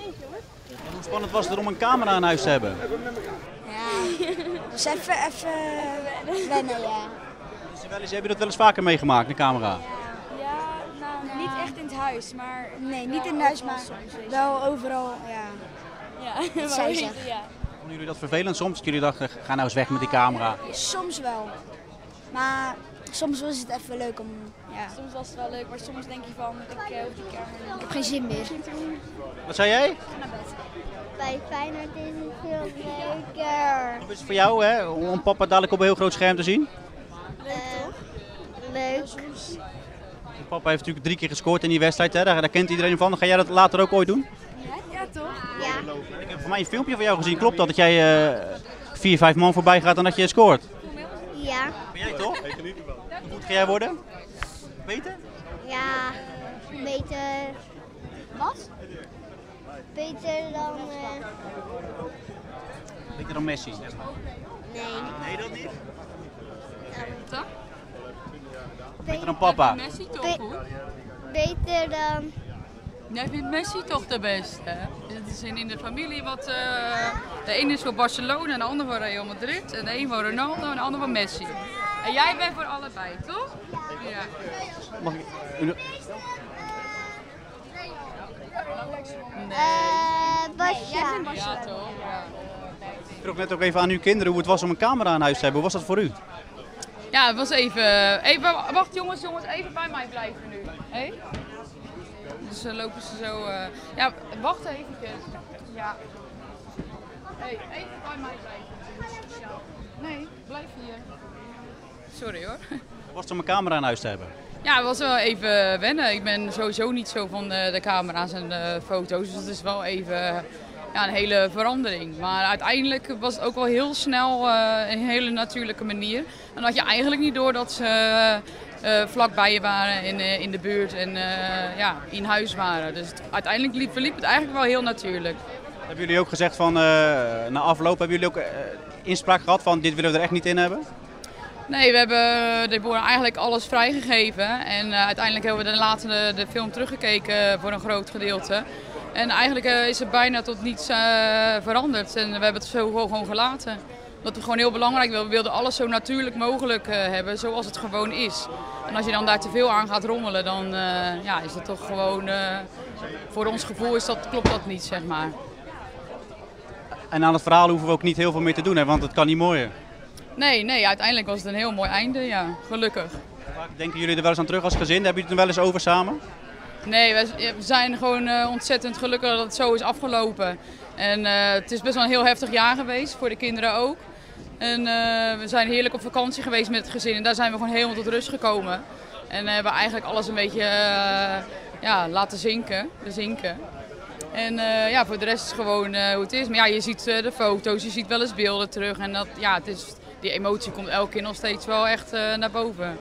En hoe spannend was het er om een camera aan huis te hebben? Ja, dus even wennen, ja. Heb je dat wel eens vaker meegemaakt, een camera? Ja, nou niet echt in het huis, maar... Nee, niet in huis, maar wel overal, ja. Ja, Dat zou je ja. zeggen. Vonden jullie dat vervelend soms? Dat jullie dachten, ga nou eens weg met die camera. Soms wel. Maar soms was het even leuk om, ja. Soms was het wel leuk, maar soms denk je van, ik hoef die camera Ik heb geen zin meer. Wat zei jij? Bij Feyenoord is het veel leuker. Hoe is het voor jou, hè, om papa dadelijk op een heel groot scherm te zien? Leuk. Papa heeft natuurlijk 3 keer gescoord in die wedstrijd, hè? Daar kent iedereen van. Ga jij dat later ook ooit doen? Ja, toch? Ja. Ik heb voor mij een filmpje van jou gezien. Klopt dat jij 4, 5 man voorbij gaat en dat je scoort? Ja. Ben jij toch? Hoe goed ga jij worden? Beter? Ja. Beter. Wat? Beter dan. Beter dan Messi. Nee. Nee, dat niet. Toch? Beter dan papa. Messi toch Be- goed? Beter dan. Jij vindt Messi toch de beste? Het is in de familie wat... de ene is voor Barcelona en de ander voor Real Madrid. En de een voor Ronaldo en de ander voor Messi. En jij bent voor allebei, toch? Ja. Mag ik... Basja. Ja, toch? Ja. Ik vroeg net ook even aan uw kinderen hoe het was om een camera aan huis te hebben. Hoe was dat voor u? Ja, het was even... Wacht jongens, even bij mij blijven nu. Hé? Dus lopen ze zo... Ja, wacht even. Ja. Hey, even bij mij blijven. Ja. Nee, blijf hier. Sorry hoor. Hoe was het om een camera aan huis te hebben? Ja, het was wel even wennen. Ik ben sowieso niet zo van de camera's en de foto's. Dus het is wel even ja, een hele verandering. Maar uiteindelijk was het ook wel heel snel een hele natuurlijke manier. En dan had je eigenlijk niet door dat ze vlakbij je waren in de buurt en ja, in huis waren. Dus uiteindelijk verliep het eigenlijk wel heel natuurlijk. Hebben jullie ook gezegd van na afloop, hebben jullie ook inspraak gehad van dit willen we er echt niet in hebben? Nee, we hebben Deborah eigenlijk alles vrijgegeven. En uiteindelijk hebben we later de film teruggekeken voor een groot gedeelte. En eigenlijk is het bijna tot niets veranderd. En we hebben het zo gewoon gelaten. Wat we gewoon heel belangrijk wilden. We wilden alles zo natuurlijk mogelijk hebben, zoals het gewoon is. En als je dan daar te veel aan gaat rommelen, dan ja, is het toch gewoon... voor ons gevoel klopt dat niet, zeg maar. En aan het verhaal hoeven we ook niet heel veel meer te doen, hè, want het kan niet mooier. Nee, uiteindelijk was het een heel mooi einde, ja, gelukkig. Denken jullie er wel eens aan terug als gezin? Hebben jullie het er wel eens over samen? Nee, we zijn gewoon ontzettend gelukkig dat het zo is afgelopen. En het is best wel een heel heftig jaar geweest, voor de kinderen ook. En we zijn heerlijk op vakantie geweest met het gezin en daar zijn we gewoon helemaal tot rust gekomen. En hebben eigenlijk alles een beetje ja, laten bezinken. En ja, voor de rest is het gewoon hoe het is. Maar ja, je ziet de foto's, je ziet wel eens beelden terug. En dat, ja, die emotie komt elke keer nog steeds wel echt naar boven.